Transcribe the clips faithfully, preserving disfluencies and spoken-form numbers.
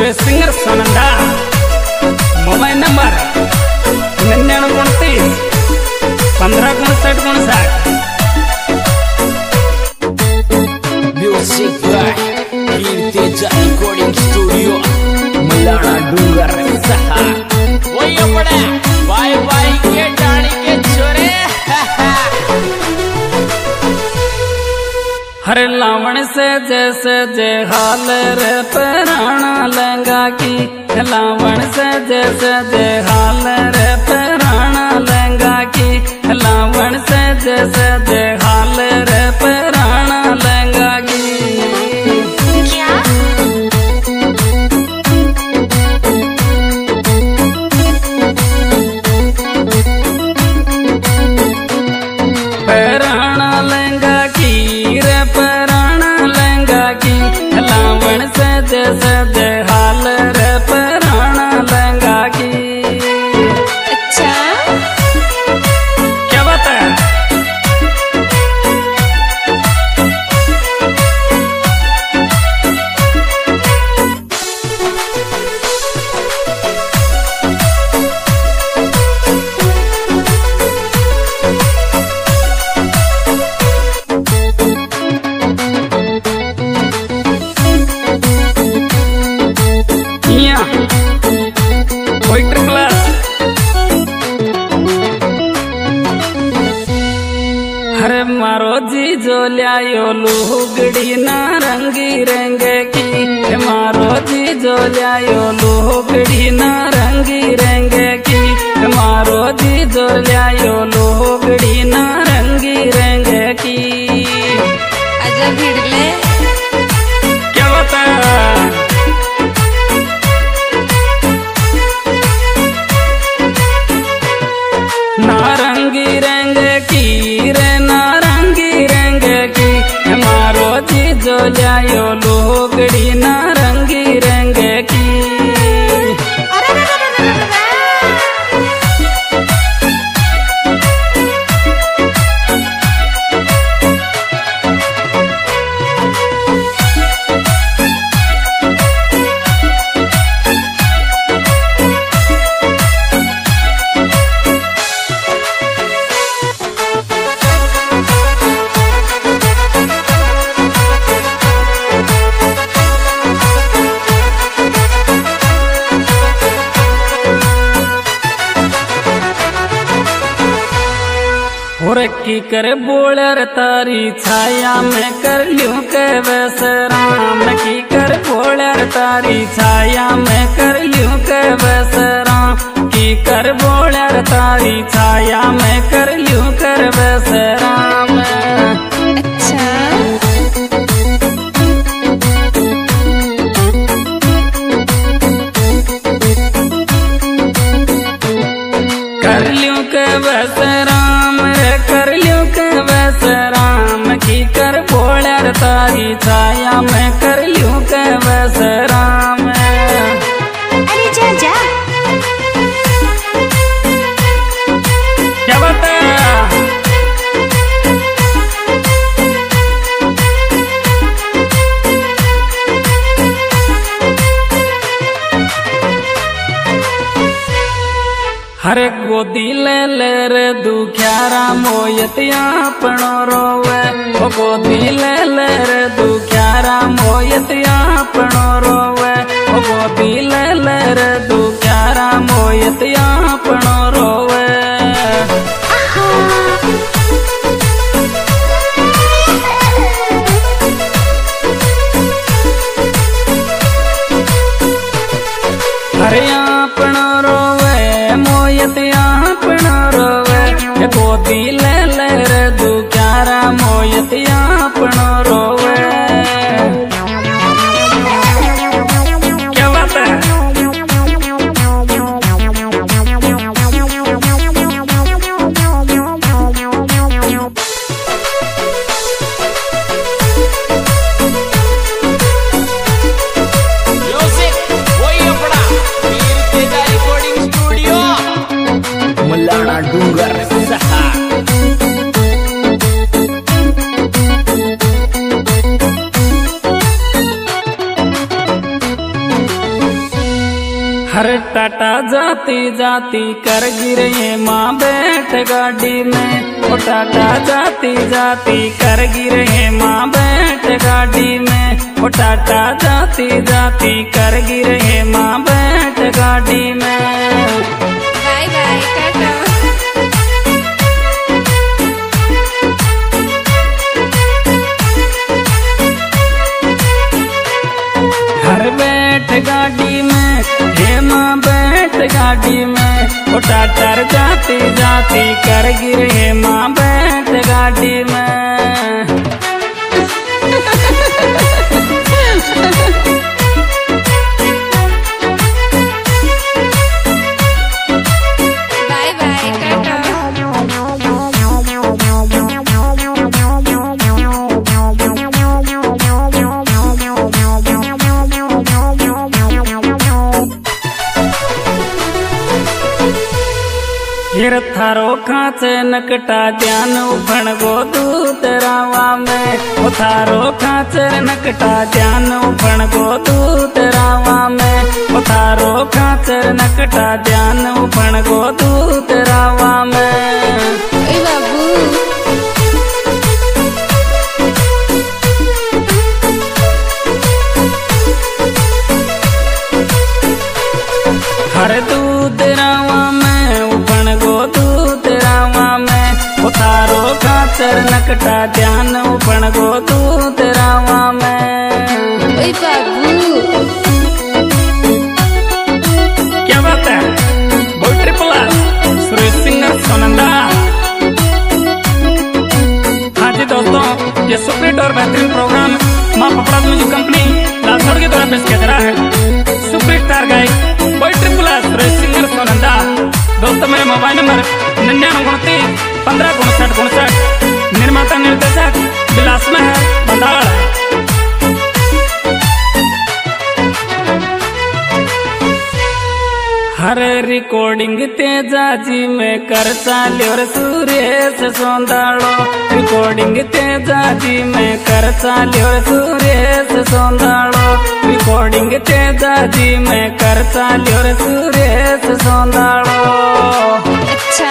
Suresh singer Sonanda. Mobile number निन्यानवे उनतीस पंद्रह उनसठ उनसठ। Music by Kirteja recording studio Malana Dungar सहा। वही अपने बाय बाय के डाणी के छोरे। हरे लावण से जैसे जे हाल रे पराना लहंगा की। लावण से जैसे जे हाल रे पराना लहंगा की। लावण से जैसे जे हाल रे पराना लहंगा की। पराना लहंगा की रे पराना लहंगा की। लावण से जैसे जे हाल रे पराना लहंगा की। अच्छा क्या बात है? हरे मारो जी जो लियायो लुगड़ी ना रंगी रंग की। मारो जी जो लियायो लुगड़ी ना रंगी रंग की। मारो जी जो लियायो लुगड़ी ना रंगी रंग की। आजा भिड़ले क्या बता? नारंगी रंग की रे नारंगी रंग की। मारो जी जो लियायो लुगड़ी नारंगी रंग की। और की कर बोलर तारी छाया में कर लूं के वैसे राम। की कर बोलर तारी छाया में कर लूं के वैसे राम। की कर बोलर तारी छाया में कर लूं कर वैसे राम। अच्छा कर लूं के वैसे राम रे कर लूं के वैसे राम। की कर बोलर तारी छाया में कर लूं के वैसे राम। अरे जा जा क्या बता? हरे गोदी ले ले रे दुख्यारा मोयतिया पणो रोवे। ओ गोदी ले ले रे दुख्यारा मोयतिया पणो रोवे। ओ गोदी ले ले रे दुख्यारा मोयतिया पणो रोवे। हरे आपणो रोवे मोयतिया पणो रोवे। गोदी ले ले रे दुख्यारा मोयतिया पणो रोवे। क्या बात है? म्यूजिक वही अपना कीर्तेजा रिकॉर्डिंग स्टूडियो मलाना डूंगर सहा। हर टाटा जाती जाती कर गिरे माँ बैठ गाड़ी में, ओ टाटा जाती जाती कर गिरे माँ बैठ गाड़ी में, ओ टाटा जाती जाती कर गिरे माँ बैठ गाड़ी में। Bye bye Tata. हर बैठ गाड़ी में हे माँ बैठ गाड़ी में, ओ टाटा जाती जाती कर गिरे माँ बैठ गाड़ी में। Bye bye tata. फिर थारो खाचे नकटा ध्यान उफण गो दूत रावा में, ओ थारो खाचे नकटा ध्यान उफण गो दूत रावा में, ओ थारो खाचे नकटा ध्यान उफण गो दूत रावा में। ओए बाबू। हर दूत रावा में उफण गो दूत रावा में, ओ थारो खाचर नकटा ध्यान उफण गो दूत रावा में। ओए बाबू। क्या बात है बोल ट्रिपल सुरेश सिंगर सोनंदा। हाँ जी दोस्तों, ये सुपरहिट और बेहतरीन प्रोग्राम माँ पपड़ा म्यूजिक कंपनी लालसोड़ की द्वारा पेश किया जा रहा है। सुपरस्टार गायक boy triple Suresh singer Sonanda. दोस्तों मेरे मोबाइल नंबर निन्यानवे उनतीस पंद्रह उनसठ उनसठ। निर्माता निर्देशक विलास महर बंदाड़। हरे रिकॉर्डिंग तेजा जी में कर चाल्यो रे सुरेश सोंदाड़ो, रिकॉर्डिंग तेजा जी में कर चाल्यो रे सुरेश सोंदाड़ो, रिकॉर्डिंग तेजा जी में कर चाल्यो रे सुरेश सोंदाड़ो। अच्छा।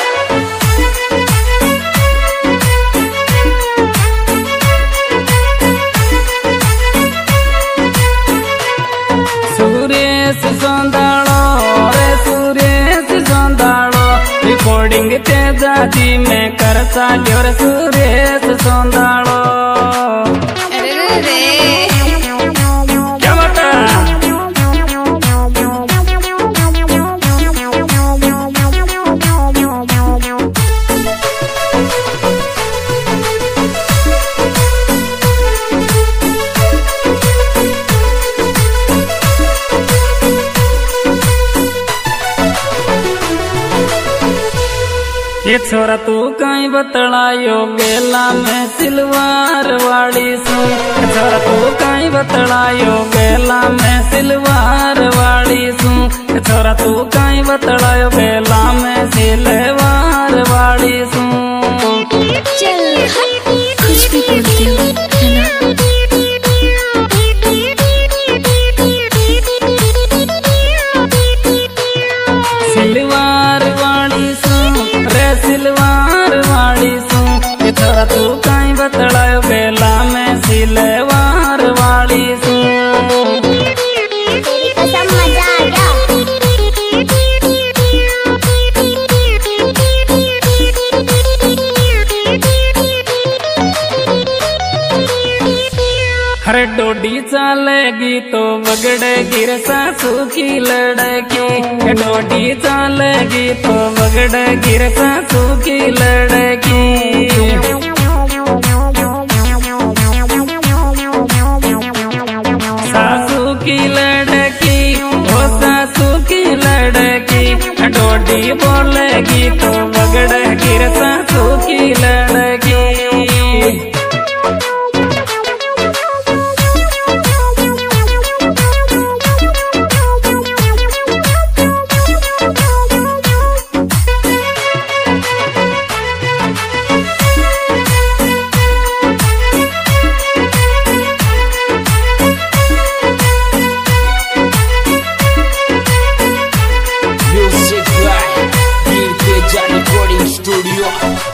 सुरेश सोंदाड़ो रे सुरेश सोंदाड़ो, रिकॉर्डिंग तेजा जी में कर चाल्यो रे सुरेश सोंदाड़ो। अरे रे रे। क्या बात है? ये छोरा तू कहीं बतलायो गेला में सिलवार वाली सू, छोरा तू कहीं बतलायो गेला में सिलवार वाली सू, छोरा तू कहीं बतलायो गेला में सिलवार वाली सू। चल हट, कुछ भी बोलती हो है ना। सिलवार वाली सू रे सिलवार वाली सू, ये छोरा तू कहीं बतलायो गेला में सिलवार वाली सू। तेरी कसम मजा आ गया। हरे डोडी चालेगी तो बगड़ेगी रे सासू की लड़की, डोडी चालेगी तो बगड़ेगी रे सासू की लड़की। सासू की लड़की ओ सासू की लड़की, डोडी बोलेगी तो बगड़ेगी रे सासू की लड़की। स्टूडियो